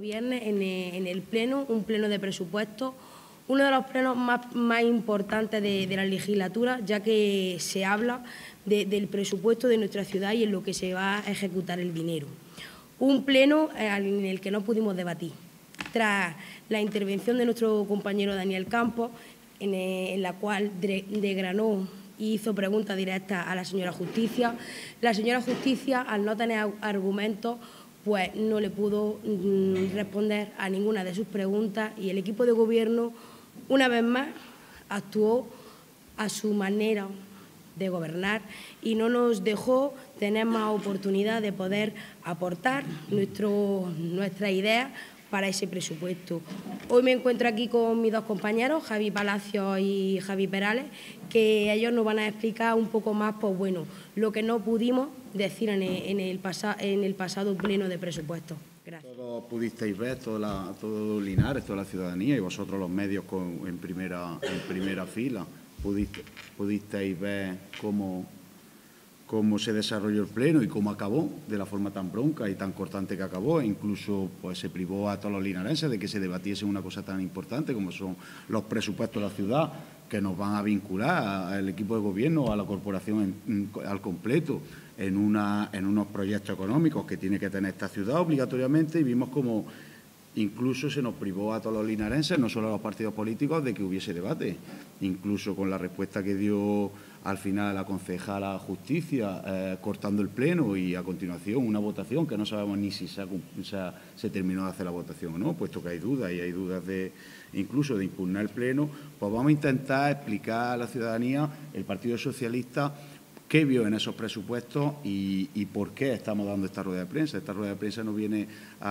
viernes en el Pleno, un pleno de presupuestos, uno de los plenos más importantes de la legislatura, ya que se habla del presupuesto de nuestra ciudad y en lo que se va a ejecutar el dinero. Un pleno en el que no pudimos debatir. Tras la intervención de nuestro compañero Daniel Campos, en la cual desgranó y hizo preguntas directas a la señora Justicia al no tener argumentos, pues no le pudo responder a ninguna de sus preguntas y el equipo de gobierno, una vez más, actuó a su manera de gobernar y no nos dejó tener más oportunidad de poder aportar nuestras ideas para ese presupuesto. Hoy me encuentro aquí con mis dos compañeros, Javi Palacios y Javi Perales, que ellos nos van a explicar un poco más, pues bueno, lo que no pudimos decir en el pasado pleno de presupuestos. Gracias. Todos pudisteis ver, todo Linares, toda la ciudadanía y vosotros los medios en primera fila, pudisteis ver cómo se desarrolló el pleno y cómo acabó de la forma tan bronca y tan cortante que acabó. E incluso pues, se privó a todos los linarenses de que se debatiese una cosa tan importante como son los presupuestos de la ciudad, que nos van a vincular al equipo de gobierno o a la corporación al completo en unos proyectos económicos que tiene que tener esta ciudad obligatoriamente, y vimos como incluso se nos privó a todos los linarenses, no solo a los partidos políticos, de que hubiese debate. Incluso con la respuesta que dio al final la concejala Justicia, cortando el pleno y a continuación una votación que no sabemos ni si se terminó de hacer la votación o no, puesto que hay dudas y hay dudas incluso de impugnar el pleno, pues vamos a intentar explicar a la ciudadanía, el Partido Socialista, qué vio en esos presupuestos y por qué estamos dando esta rueda de prensa. Esta rueda de prensa nos viene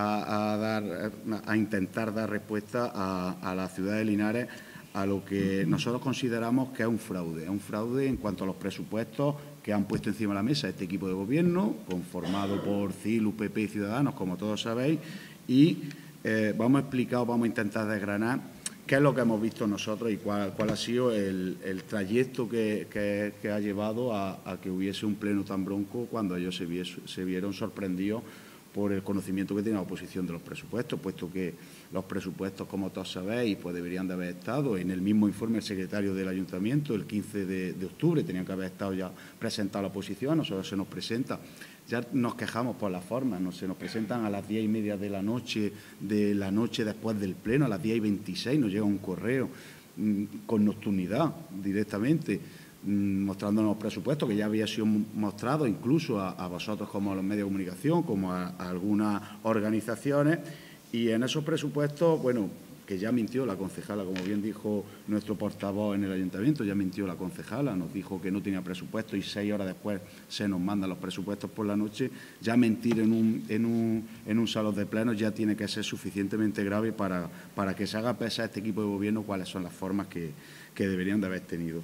a intentar dar respuesta a la ciudad de Linares a lo que nosotros consideramos que es un fraude en cuanto a los presupuestos que han puesto encima de la mesa este equipo de gobierno, conformado por CIL, UPP y Ciudadanos, como todos sabéis, y vamos a explicar, vamos a intentar desgranar qué es lo que hemos visto nosotros y cuál ha sido el trayecto que ha llevado a que hubiese un pleno tan bronco cuando ellos se vieron sorprendidos por el conocimiento que tiene la oposición de los presupuestos, puesto que los presupuestos, como todos sabéis, pues deberían de haber estado en el mismo informe del secretario del Ayuntamiento, el 15 de octubre, tenían que haber estado ya presentados a la oposición, a nosotros se nos presenta. Ya nos quejamos por la forma, se nos presentan a las 10:30 de la noche después del pleno, a las 10:26 nos llega un correo con nocturnidad directamente, mostrándonos presupuestos que ya había sido mostrado incluso a vosotros como a los medios de comunicación, como a algunas organizaciones, y en esos presupuestos, bueno, que ya mintió la concejala, como bien dijo nuestro portavoz en el ayuntamiento, ya mintió la concejala, nos dijo que no tenía presupuesto y 6 horas después se nos mandan los presupuestos por la noche. Ya mentir en un salón de plenos ya tiene que ser suficientemente grave para que se haga pesar a este equipo de gobierno cuáles son las formas que deberían de haber tenido.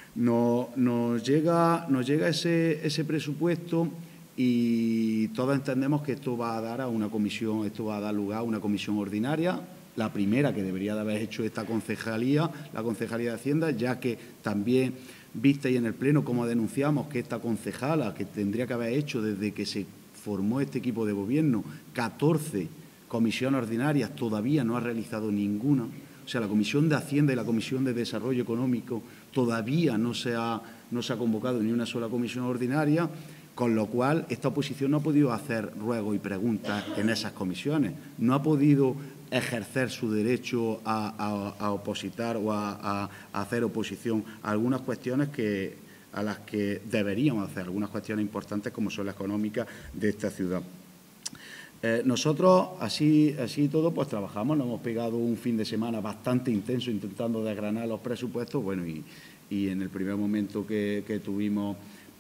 Nos llega ese presupuesto y todos entendemos que esto va a dar lugar a una comisión ordinaria, la primera que debería de haber hecho esta concejalía, la Concejalía de Hacienda, ya que también visteis en el Pleno cómo denunciamos que esta concejala, que tendría que haber hecho desde que se formó este equipo de gobierno 14 comisiones ordinarias, todavía no ha realizado ninguna. O sea, la Comisión de Hacienda y la Comisión de Desarrollo Económico todavía no se ha convocado ni una sola comisión ordinaria, con lo cual esta oposición no ha podido hacer ruegos y preguntas en esas comisiones, no ha podido ejercer su derecho a opositar o a hacer oposición a algunas cuestiones a las que deberíamos hacer, algunas cuestiones importantes como son las económicas de esta ciudad. Nosotros, así todo, pues trabajamos, nos hemos pegado un fin de semana bastante intenso intentando desgranar los presupuestos, bueno, y en el primer momento que tuvimos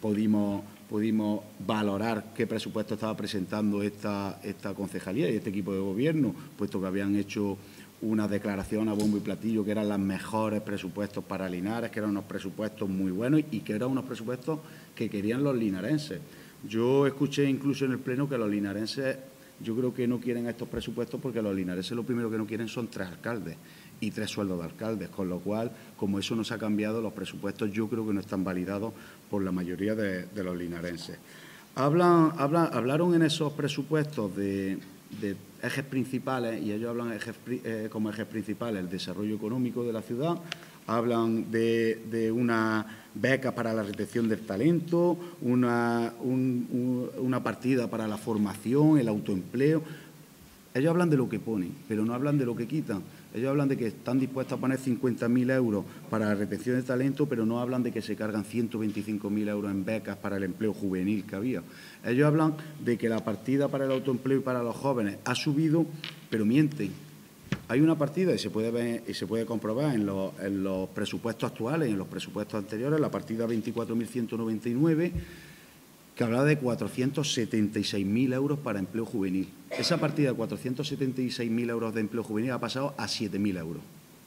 pudimos valorar qué presupuesto estaba presentando esta concejalía y este equipo de gobierno, puesto que habían hecho una declaración a bombo y platillo que eran los mejores presupuestos para Linares, que eran unos presupuestos muy buenos y que eran unos presupuestos que querían los linarenses. Yo escuché incluso en el Pleno que los linarenses, yo creo que no quieren estos presupuestos porque los linarenses lo primero que no quieren son 3 alcaldes y 3 sueldos de alcaldes, con lo cual, como eso no se ha cambiado, los presupuestos yo creo que no están validados por la mayoría de los linarenses. Hablaron en esos presupuestos de ejes principales, y ellos hablan como ejes principales el desarrollo económico de la ciudad, hablan de una beca para la retención del talento, una partida para la formación, el autoempleo. Ellos hablan de lo que ponen, pero no hablan de lo que quitan. Ellos hablan de que están dispuestos a poner 50.000 euros para la retención de talento, pero no hablan de que se cargan 125.000 euros en becas para el empleo juvenil que había. Ellos hablan de que la partida para el autoempleo y para los jóvenes ha subido, pero mienten. Hay una partida, y se puede ver y se puede comprobar en los presupuestos actuales y en los presupuestos anteriores, la partida 24.199, que hablaba de 476.000 euros para empleo juvenil. Esa partida de 476.000 euros de empleo juvenil ha pasado a 7.000 euros.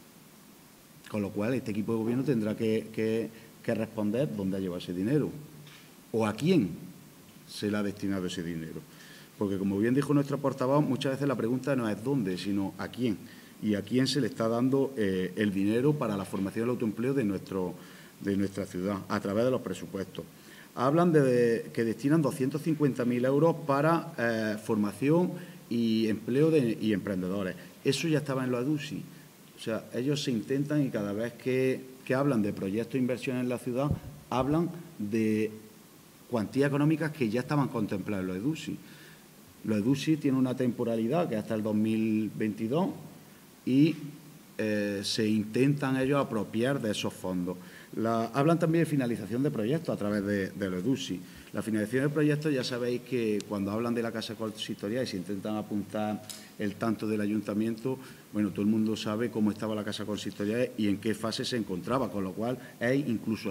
Con lo cual, este equipo de gobierno tendrá que responder dónde ha llevado ese dinero o a quién se le ha destinado ese dinero. Porque, como bien dijo nuestro portavoz, muchas veces la pregunta no es dónde, sino a quién. Y a quién se le está dando el dinero para la formación del autoempleo de nuestra ciudad, a través de los presupuestos. Hablan de que destinan 250.000 euros para formación y empleo y emprendedores. Eso ya estaba en los EDUSI. O sea, ellos se intentan, y cada vez que hablan de proyectos de inversión en la ciudad, hablan de cuantías económicas que ya estaban contempladas en los EDUSI. Los EDUSI tienen una temporalidad que es hasta el 2022 y se intentan ellos apropiar de esos fondos. Hablan también de finalización de proyectos a través de los EDUSI. La finalización de proyectos, ya sabéis que cuando hablan de la Casa Consistorial y se intentan apuntar el tanto del ayuntamiento, bueno, todo el mundo sabe cómo estaba la Casa Consistorial y en qué fase se encontraba, con lo cual es incluso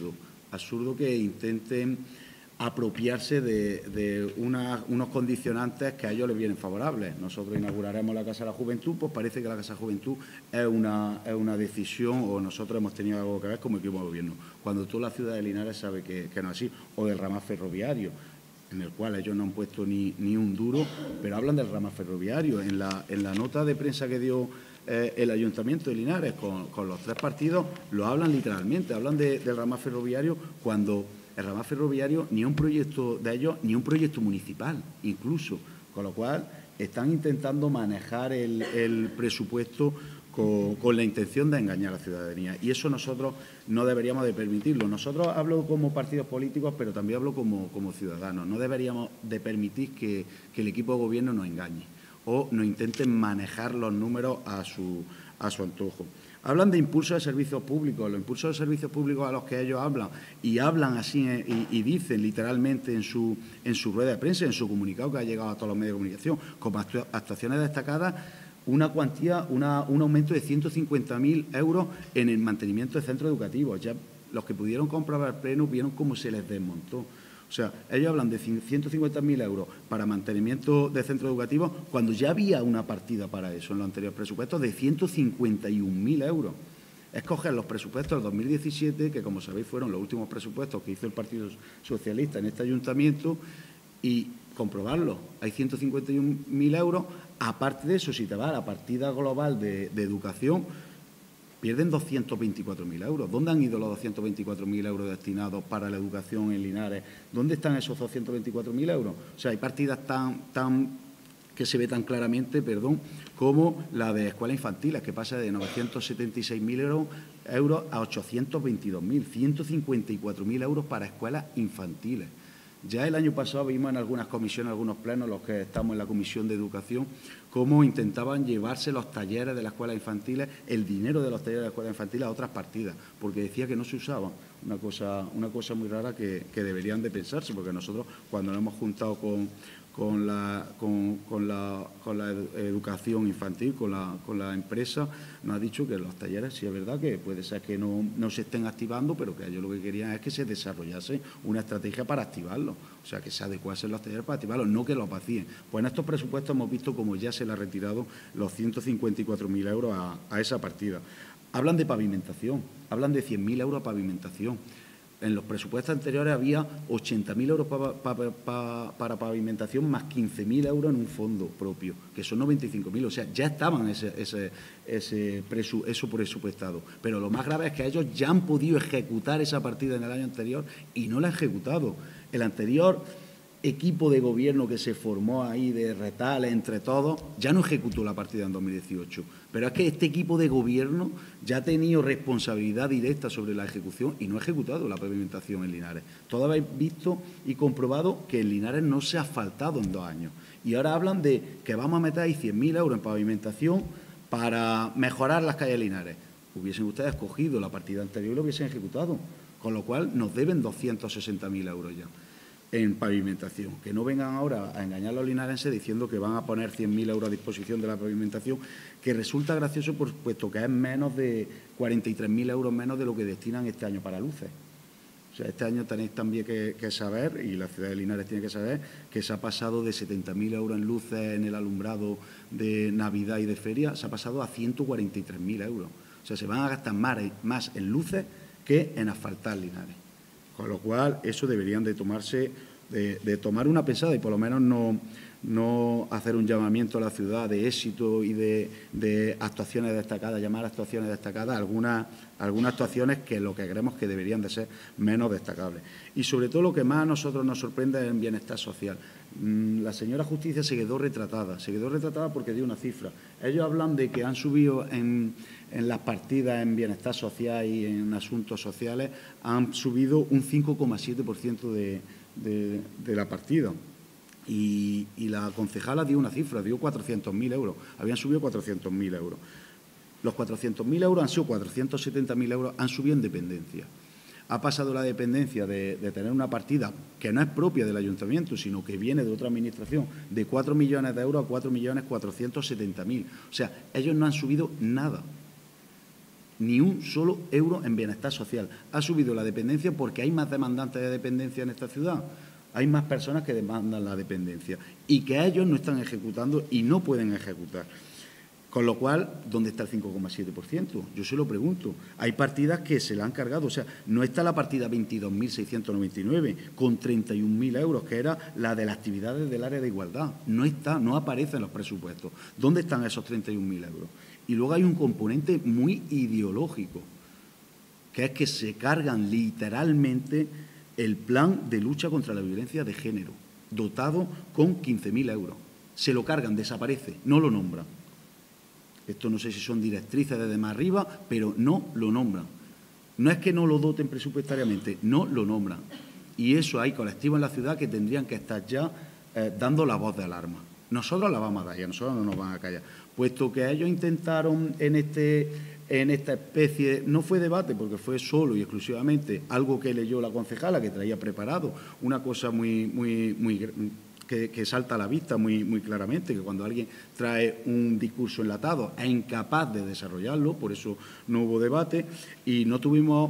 absurdo que intenten apropiarse de unos condicionantes que a ellos les vienen favorables. Nosotros inauguraremos la Casa de la Juventud, pues parece que la Casa de la Juventud es una decisión, o nosotros hemos tenido algo que ver como equipo de gobierno, cuando toda la ciudad de Linares sabe que no es así, o del ramal ferroviario, en el cual ellos no han puesto ni un duro, pero hablan del ramal ferroviario. En la nota de prensa que dio el Ayuntamiento de Linares con los tres partidos, lo hablan literalmente, hablan del ramal ferroviario cuando el ramal ferroviario ni un proyecto de ellos, ni un proyecto municipal, incluso. Con lo cual, están intentando manejar el presupuesto con la intención de engañar a la ciudadanía. Y eso nosotros no deberíamos de permitirlo. Nosotros hablo como partidos políticos, pero también hablo como ciudadanos. No deberíamos de permitir que el equipo de gobierno nos engañe o nos intenten manejar los números a su antojo. Hablan de impulso de servicios públicos, los impulsos de servicios públicos a los que ellos hablan, y hablan así y dicen literalmente en su rueda de prensa, en su comunicado que ha llegado a todos los medios de comunicación, como actuaciones destacadas, una cuantía, un aumento de 150.000 euros en el mantenimiento de centros educativos. Ya los que pudieron comprobar el pleno vieron cómo se les desmontó. O sea, ellos hablan de 150.000 euros para mantenimiento de centros educativos cuando ya había una partida para eso en los anteriores presupuestos de 151.000 euros. Es coger los presupuestos del 2017, que como sabéis fueron los últimos presupuestos que hizo el Partido Socialista en este ayuntamiento, y comprobarlo. Hay 151.000 euros. Aparte de eso, si te vas a la partida global de educación, pierden 224.000 euros. ¿Dónde han ido los 224.000 euros destinados para la educación en Linares? ¿Dónde están esos 224.000 euros? O sea, hay partidas que se ve tan claramente, como la de escuelas infantiles, que pasa de 976.000 euros a 822.000, 154.000 euros para escuelas infantiles. Ya el año pasado vimos en algunas comisiones, algunos plenos, los que estamos en la Comisión de Educación, cómo intentaban llevarse los talleres de las escuelas infantiles, el dinero de los talleres de las escuelas infantiles a otras partidas, porque decía que no se usaban. Una cosa muy rara que deberían de pensarse, porque nosotros cuando nos hemos juntado con la educación infantil, con la empresa, nos ha dicho que los talleres, sí es verdad que puede ser que no se estén activando, pero que ellos lo que querían es que se desarrollase una estrategia para activarlos, o sea, que se adecuasen los talleres para activarlos, no que los vacíen. Pues en estos presupuestos hemos visto como ya se le ha retirado los 154.000 euros a esa partida. Hablan de pavimentación, hablan de 100.000 euros a pavimentación. En los presupuestos anteriores había 80.000 euros para pavimentación más 15.000 euros en un fondo propio, que son 95.000. O sea, ya estaban eso presupuestado. Pero lo más grave es que ellos ya han podido ejecutar esa partida en el año anterior y no la han ejecutado. El anterior equipo de gobierno que se formó ahí de retales entre todos, ya no ejecutó la partida en 2018. Pero es que este equipo de gobierno ya ha tenido responsabilidad directa sobre la ejecución y no ha ejecutado la pavimentación en Linares. Todos habéis visto y comprobado que en Linares no se ha asfaltado en 2 años. Y ahora hablan de que vamos a meter ahí 100.000 euros en pavimentación para mejorar las calles de Linares. Hubiesen ustedes cogido la partida anterior y lo hubiesen ejecutado, con lo cual nos deben 260.000 euros ya en pavimentación. Que no vengan ahora a engañar a los linarenses diciendo que van a poner 100.000 euros a disposición de la pavimentación, que resulta gracioso puesto que es menos de 43.000 euros menos de lo que destinan este año para luces. O sea, este año tenéis también que saber, y la ciudad de Linares tiene que saber, que se ha pasado de 70.000 euros en luces en el alumbrado de Navidad y de feria, se ha pasado a 143.000 euros. O sea, se van a gastar más en luces que en asfaltar Linares. Con lo cual, eso deberían de tomarse, de tomar una pensada y por lo menos no hacer un llamamiento a la ciudad de éxito y de actuaciones destacadas, llamar a actuaciones destacadas algunas actuaciones que lo que creemos que deberían de ser menos destacables. Y sobre todo lo que más a nosotros nos sorprende es el bienestar social. La señora Justicia se quedó retratada porque dio una cifra. Ellos hablan de que han subido en las partidas en bienestar social y en asuntos sociales, han subido un 5,7% de la partida. Y la concejala dio una cifra, dio 400.000 euros. Habían subido 400.000 euros. Los 400.000 euros han sido 470.000 euros, han subido en dependencia. Ha pasado la dependencia de tener una partida que no es propia del ayuntamiento, sino que viene de otra administración, de 4 millones de euros a 4.470.000. O sea, ellos no han subido nada, ni un solo euro en bienestar social. Ha subido la dependencia porque hay más demandantes de dependencia en esta ciudad. Hay más personas que demandan la dependencia y que ellos no están ejecutando y no pueden ejecutar. Con lo cual, ¿dónde está el 5,7%? Yo se lo pregunto. Hay partidas que se la han cargado. O sea, no está la partida 22.699 con 31.000 euros, que era la de las actividades del área de igualdad. No está, no aparece en los presupuestos. ¿Dónde están esos 31.000 euros? Y luego hay un componente muy ideológico, que es que se cargan literalmente el plan de lucha contra la violencia de género, dotado con 15.000 euros. Se lo cargan, desaparece, no lo nombran. Esto no sé si son directrices desde más arriba, pero no lo nombran. No es que no lo doten presupuestariamente, no lo nombran. Y eso hay colectivos en la ciudad que tendrían que estar ya dando la voz de alarma. Nosotros la vamos a dar y a nosotros no nos van a callar. Puesto que ellos intentaron en esta especie, no fue debate porque fue solo y exclusivamente algo que leyó la concejala, que traía preparado, una cosa que salta a la vista muy claramente, que cuando alguien trae un discurso enlatado es incapaz de desarrollarlo, por eso no hubo debate y no tuvimos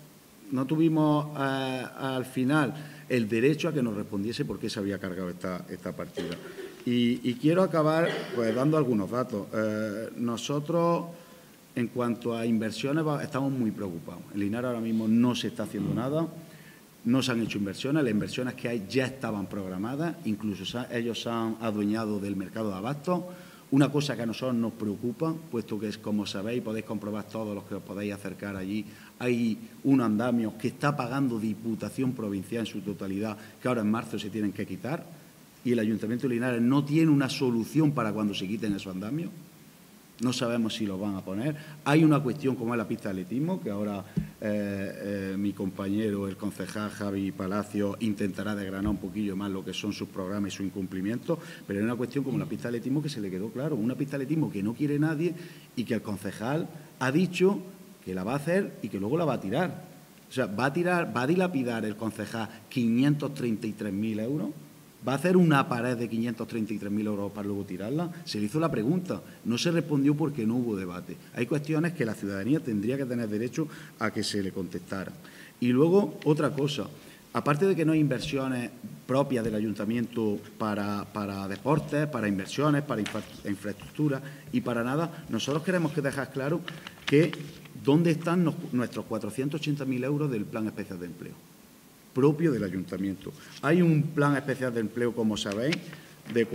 al final el derecho a que nos respondiese por qué se había cargado esta partida. Y quiero acabar pues dando algunos datos. Nosotros, en cuanto a inversiones, estamos muy preocupados. En Linares ahora mismo no se está haciendo nada. No se han hecho inversiones, las inversiones que hay ya estaban programadas, incluso ellos se han adueñado del mercado de abastos. Una cosa que a nosotros nos preocupa, puesto que es, como sabéis, podéis comprobar todos los que os podéis acercar allí, hay un andamio que está pagando Diputación Provincial en su totalidad, que ahora en marzo se tienen que quitar, y el Ayuntamiento de Linares no tiene una solución para cuando se quiten esos andamios. No sabemos si lo van a poner. Hay una cuestión como es la pista de atletismo, que ahora mi compañero, el concejal Javi Palacio, intentará desgranar un poquillo más lo que son sus programas y sus incumplimientos, pero hay una cuestión como la pista de atletismo que se le quedó claro, una pista de atletismo que no quiere nadie y que el concejal ha dicho que la va a hacer y que luego la va a tirar. O sea, va a dilapidar el concejal 533.000 euros. ¿Va a hacer una pared de 533.000 euros para luego tirarla? Se le hizo la pregunta, no se respondió porque no hubo debate. Hay cuestiones que la ciudadanía tendría que tener derecho a que se le contestara. Y luego, otra cosa, aparte de que no hay inversiones propias del ayuntamiento para deportes, para inversiones, para infraestructura y para nada, nosotros queremos que dejar claro que dónde están nuestros 480.000 euros del Plan Especial de Empleo propio del ayuntamiento. Hay un plan especial de empleo, como sabéis, de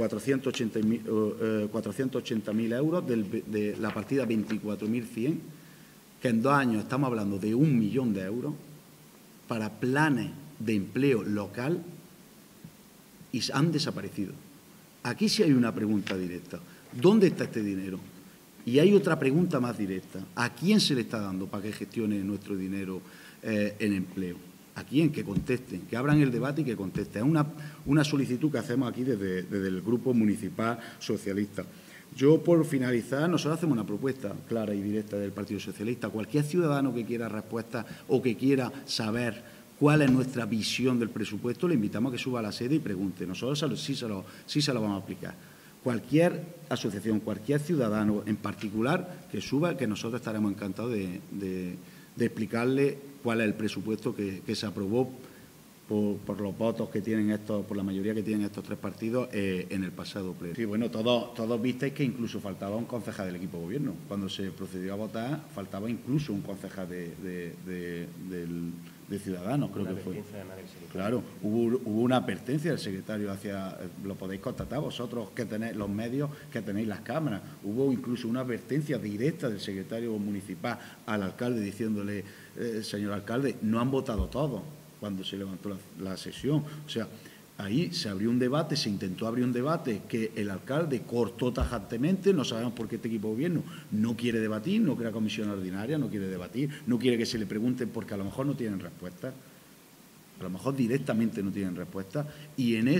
480.000 euros de la partida 24.100, que en 2 años estamos hablando de 1 millón de euros para planes de empleo local y han desaparecido. Aquí sí hay una pregunta directa. ¿Dónde está este dinero? Y hay otra pregunta más directa. ¿A quién se le está dando para que gestione nuestro dinero en empleo? ¿A quién? Que contesten, que abran el debate y que contesten. Es una solicitud que hacemos aquí desde el Grupo Municipal Socialista. Yo, por finalizar, nosotros hacemos una propuesta clara y directa del Partido Socialista. Cualquier ciudadano que quiera respuestas o que quiera saber cuál es nuestra visión del presupuesto, le invitamos a que suba a la sede y pregunte. Nosotros sí se lo vamos a aplicar. Cualquier asociación, cualquier ciudadano en particular que suba, que nosotros estaremos encantados de explicarle cuál es el presupuesto que se aprobó por los votos que tienen por la mayoría que tienen estos tres partidos en el pasado pleno. Sí, bueno, todos visteis que incluso faltaba un concejal del equipo de gobierno. Cuando se procedió a votar, faltaba incluso un concejal de Ciudadanos, creo que fue. Claro, hubo una advertencia del secretario lo podéis constatar vosotros que tenéis los medios, que tenéis las cámaras. Hubo incluso una advertencia directa del secretario municipal al alcalde diciéndole, señor alcalde, no han votado todos cuando se levantó la sesión. O sea, ahí se abrió un debate, se intentó abrir un debate que el alcalde cortó tajantemente. No sabemos por qué este equipo de gobierno no quiere debatir, no crea comisión ordinaria, no quiere debatir, no quiere que se le pregunten porque a lo mejor no tienen respuesta, a lo mejor directamente no tienen respuesta. Y en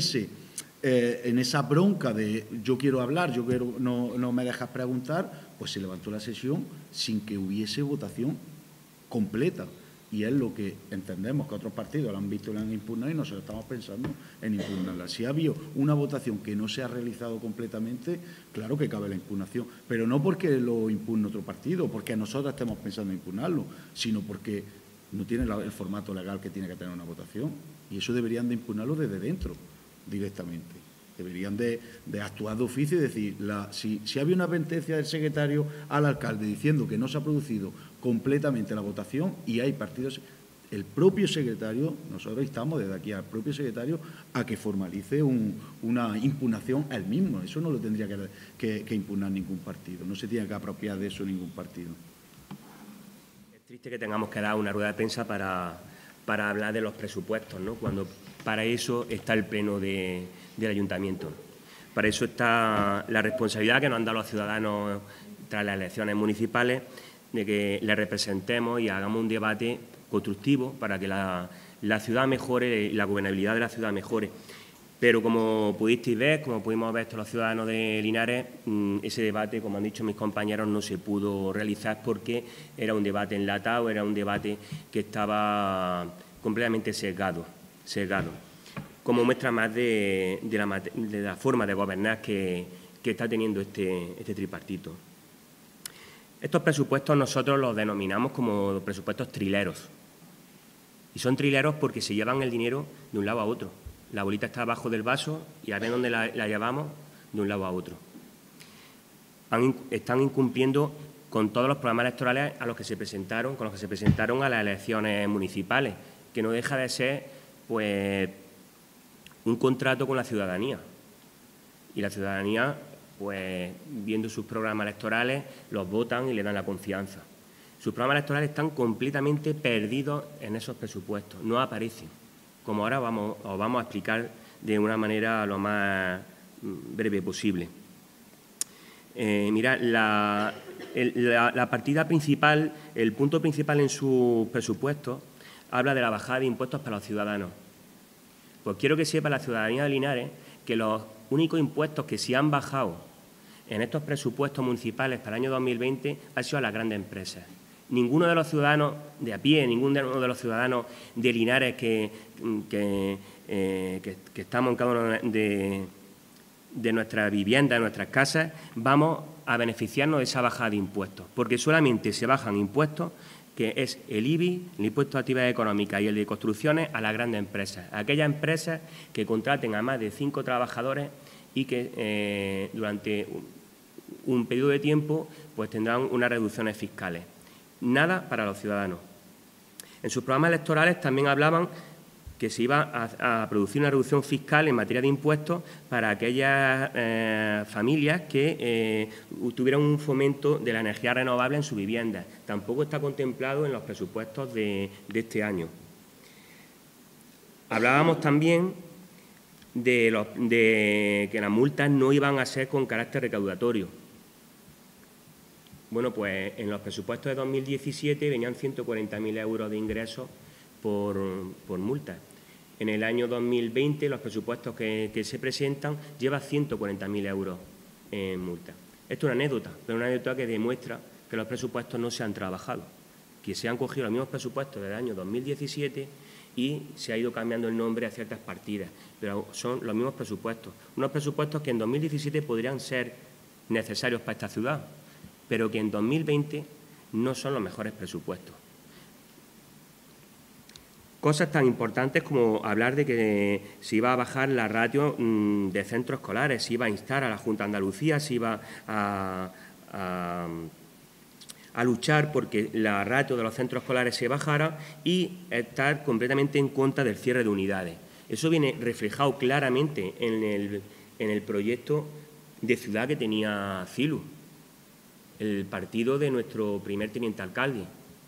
esa bronca de yo quiero hablar, no me dejas preguntar, pues se levantó la sesión sin que hubiese votación completa. Y es lo que entendemos que otros partidos lo han visto y lo han impugnado y nosotros estamos pensando en impugnarla. Si ha habido una votación que no se ha realizado completamente, claro que cabe la impugnación, pero no porque lo impugne otro partido, porque nosotros estemos pensando en impugnarlo, sino porque no tiene el formato legal que tiene que tener una votación. Y eso deberían de impugnarlo desde dentro, directamente. Deberían de actuar de oficio y decir, si había una advertencia del secretario al alcalde diciendo que no se ha producido completamente la votación y hay partidos, el propio secretario, nosotros instamos desde aquí al propio secretario a que formalice una impugnación él mismo. Eso no lo tendría que impugnar ningún partido, no se tiene que apropiar de eso ningún partido. Es triste que tengamos que dar una rueda de prensa para hablar de los presupuestos, ¿no?, cuando para eso está el pleno del ayuntamiento. Para eso está la responsabilidad que nos han dado los ciudadanos tras las elecciones municipales, de que les representemos y hagamos un debate constructivo para que la ciudad mejore y la gobernabilidad de la ciudad mejore. Pero como pudisteis ver, como pudimos ver todos los ciudadanos de Linares, ese debate, como han dicho mis compañeros, no se pudo realizar porque era un debate enlatado, era un debate que estaba completamente sesgado, como muestra más de la forma de gobernar que está teniendo este tripartito. Estos presupuestos nosotros los denominamos como presupuestos trileros. Y son trileros porque se llevan el dinero de un lado a otro. La bolita está abajo del vaso y a ver dónde la llevamos de un lado a otro. Están incumpliendo con todos los programas electorales con los que se presentaron a las elecciones municipales, que no deja de ser pues un contrato con la ciudadanía. Y la ciudadanía, pues viendo sus programas electorales, los votan y le dan la confianza. Sus programas electorales están completamente perdidos en esos presupuestos, no aparecen, como ahora os vamos a explicar de una manera lo más breve posible. Mirad, la partida principal, el punto principal en su presupuesto, habla de la bajada de impuestos para los ciudadanos. Pues quiero que sepa la ciudadanía de Linares que los únicos impuestos que se han bajado en estos presupuestos municipales para el año 2020 han sido a las grandes empresas. Ninguno de los ciudadanos de a pie, ninguno de los ciudadanos de Linares que estamos en cada una de nuestras viviendas, de nuestras casas, vamos a beneficiarnos de esa bajada de impuestos, porque solamente se bajan impuestos, que es el IBI, el impuesto de actividades económicas y el de construcciones, a las grandes empresas, aquellas empresas que contraten a más de 5 trabajadores y que durante un periodo de tiempo pues tendrán unas reducciones fiscales. Nada para los ciudadanos. En sus programas electorales también hablaban que se iba a producir una reducción fiscal en materia de impuestos para aquellas familias que tuvieran un fomento de la energía renovable en su vivienda. Tampoco está contemplado en los presupuestos de este año. Hablábamos también de que las multas no iban a ser con carácter recaudatorio. Bueno, pues en los presupuestos de 2017 venían 140.000 euros de ingresos por multas. En el año 2020, los presupuestos que se presentan llevan 140.000 euros en multas. Esto es una anécdota, pero una anécdota que demuestra que los presupuestos no se han trabajado, que se han cogido los mismos presupuestos del año 2017 y se ha ido cambiando el nombre a ciertas partidas, pero son los mismos presupuestos. Unos presupuestos que en 2017 podrían ser necesarios para esta ciudad, pero que en 2020 no son los mejores presupuestos. Cosas tan importantes como hablar de que se iba a bajar la ratio de centros escolares, se iba a instar a la Junta de Andalucía, se iba a luchar porque la ratio de los centros escolares se bajara y estar completamente en contra del cierre de unidades. Eso viene reflejado claramente en el proyecto de ciudad que tenía CILU, el partido de nuestro primer teniente alcalde.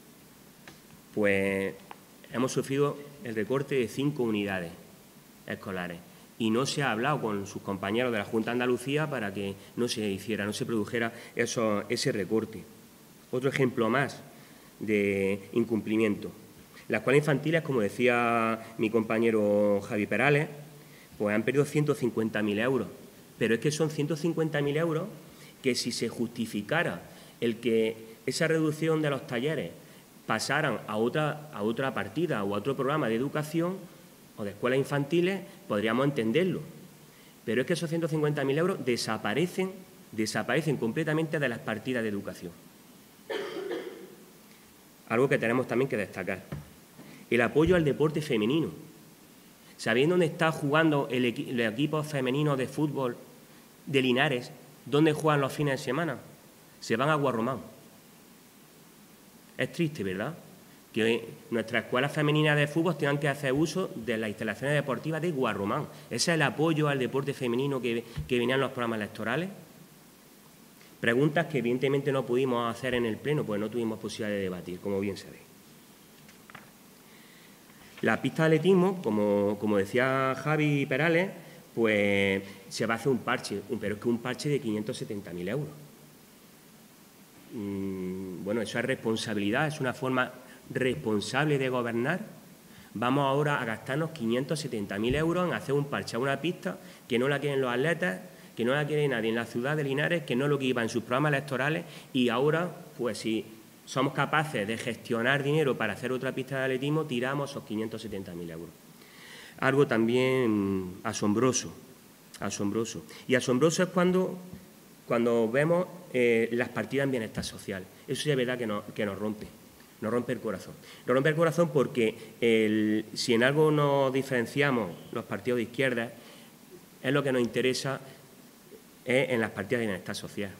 Pues hemos sufrido el recorte de 5 unidades escolares y no se ha hablado con sus compañeros de la Junta de Andalucía para que no se produjera ese recorte. Otro ejemplo más de incumplimiento. Las escuelas infantiles, como decía mi compañero Javi Perales, pues han perdido 150.000 euros. Pero es que son 150.000 euros que si se justificara el que esa reducción de los talleres pasaran a otra partida o a otro programa de educación o de escuelas infantiles, podríamos entenderlo. Pero es que esos 150.000 euros desaparecen completamente de las partidas de educación. Algo que tenemos también que destacar. El apoyo al deporte femenino. ¿Sabéis dónde está jugando el equipo femenino de fútbol de Linares? ¿Dónde juegan los fines de semana? Se van a Guarromán. Es triste, ¿verdad?, que nuestras escuelas femeninas de fútbol tengan que hacer uso de las instalaciones deportivas de Guarromán. ¿Ese es el apoyo al deporte femenino que venían en los programas electorales? Preguntas que evidentemente no pudimos hacer en el Pleno, pues no tuvimos posibilidad de debatir, como bien sabéis. La pista de atletismo, como decía Javi Perales, pues se va a hacer un parche, pero es que un parche de 570.000 euros. Bueno, eso es responsabilidad, es una forma responsable de gobernar. Vamos ahora a gastarnos 570.000 euros en hacer un parche a una pista que no la quieren los atletas, que no la quiere nadie en la ciudad de Linares, que no es lo que iba en sus programas electorales, y ahora, pues si somos capaces de gestionar dinero para hacer otra pista de atletismo, tiramos esos 570.000 euros. Algo también asombroso. Y asombroso es cuando vemos las partidas en bienestar social. Eso sí es verdad que nos rompe el corazón. Nos rompe el corazón porque si en algo nos diferenciamos los partidos de izquierda, es lo que nos interesa en las partidas de bienestar social.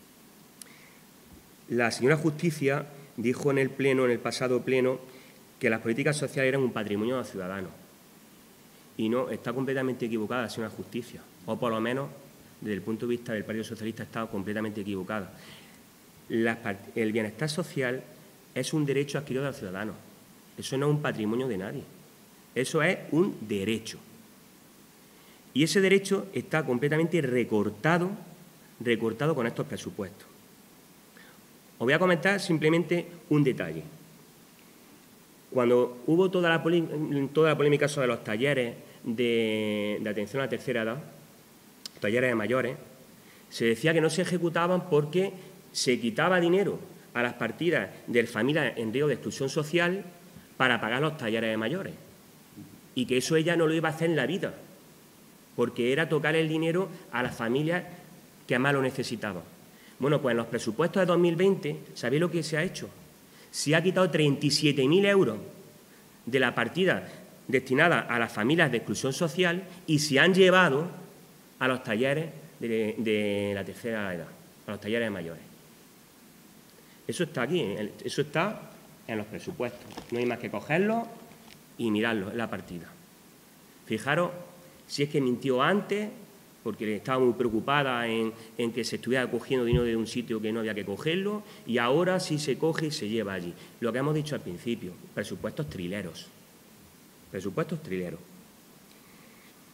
La señora Justicia dijo en el pasado pleno, que las políticas sociales eran un patrimonio de los ciudadanos. Y no, está completamente equivocada la señora Justicia, o por lo menos desde el punto de vista del Partido Socialista está completamente equivocada. El bienestar social es un derecho adquirido de los ciudadanos. Eso no es un patrimonio de nadie. Eso es un derecho. Y ese derecho está completamente recortado con estos presupuestos. Os voy a comentar simplemente un detalle. Cuando hubo toda la polémica sobre los talleres de atención a la tercera edad, talleres de mayores, se decía que no se ejecutaban porque se quitaba dinero a las partidas de familias en riesgo de exclusión social para pagar los talleres de mayores y que eso ella no lo iba a hacer en la vida, porque era tocar el dinero a las familias que más lo necesitaban. Bueno, pues en los presupuestos de 2020, ¿sabéis lo que se ha hecho? Se ha quitado 37.000 euros de la partida destinada a las familias de exclusión social y se han llevado a los talleres de la tercera edad, a los talleres de mayores. Eso está aquí, eso está en los presupuestos. No hay más que cogerlo y mirarlo en la partida. Fijaros si es que mintió antes, porque estaba muy preocupada en que se estuviera cogiendo dinero de un sitio que no había que cogerlo, y ahora sí se coge y se lleva allí. Lo que hemos dicho al principio, presupuestos trileros. Presupuestos trileros.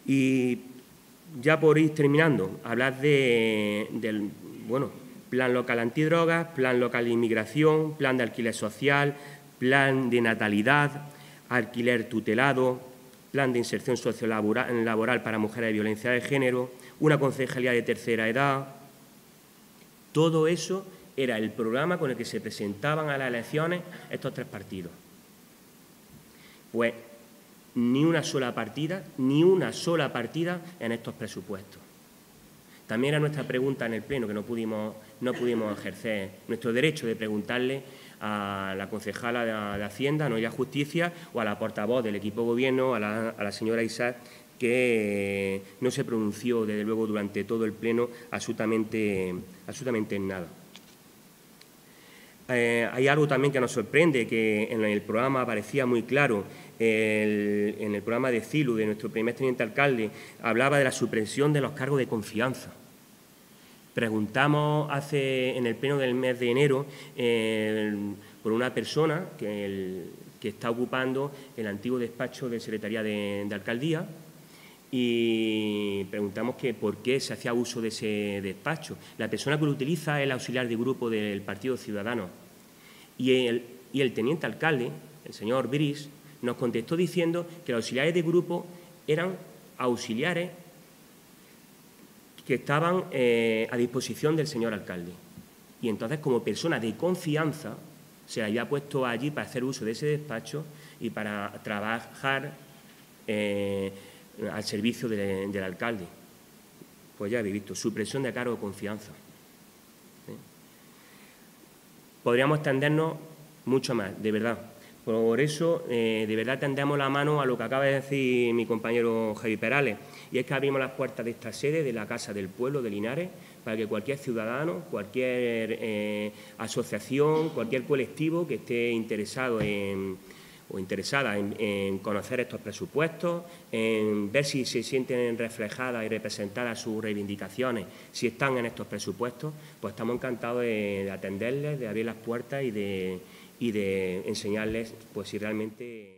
Y ya por ir terminando, hablar del plan local antidrogas, plan local de inmigración, plan de alquiler social, plan de natalidad, alquiler tutelado, plan de inserción sociolaboral para mujeres de violencia de género, una concejalía de tercera edad. Todo eso era el programa con el que se presentaban a las elecciones estos tres partidos. Pues ni una sola partida en estos presupuestos. También era nuestra pregunta en el Pleno, que no pudimos ejercer nuestro derecho de preguntarle a la concejala de Hacienda, No y Justicia, o a la portavoz del equipo de gobierno, a la señora Isaac, que no se pronunció, desde luego, durante todo el Pleno absolutamente en nada. Hay algo también que nos sorprende, que en el programa aparecía muy claro, en el programa de CILU, de nuestro primer teniente alcalde, hablaba de la supresión de los cargos de confianza. Preguntamos en el pleno del mes de enero por una persona que está ocupando el antiguo despacho de Secretaría de Alcaldía, y preguntamos que por qué se hacía uso de ese despacho. La persona que lo utiliza es el auxiliar de grupo del Partido Ciudadano. Y el teniente alcalde, el señor Briz, nos contestó diciendo que los auxiliares de grupo eran auxiliares que estaban a disposición del señor alcalde. Y entonces, como persona de confianza, se había puesto allí para hacer uso de ese despacho y para trabajar al servicio del alcalde. Pues ya habéis visto, supresión de cargo de confianza. ¿Sí? Podríamos extendernos mucho más, de verdad. Por eso, de verdad, tendemos la mano a lo que acaba de decir mi compañero Javi Perales, y es que abrimos las puertas de esta sede, de la Casa del Pueblo de Linares, para que cualquier ciudadano, cualquier asociación, cualquier colectivo que esté interesado o interesada en conocer estos presupuestos, en ver si se sienten reflejadas y representadas sus reivindicaciones, si están en estos presupuestos, pues estamos encantados de atenderles, de abrir las puertas y de enseñarles, pues, si realmente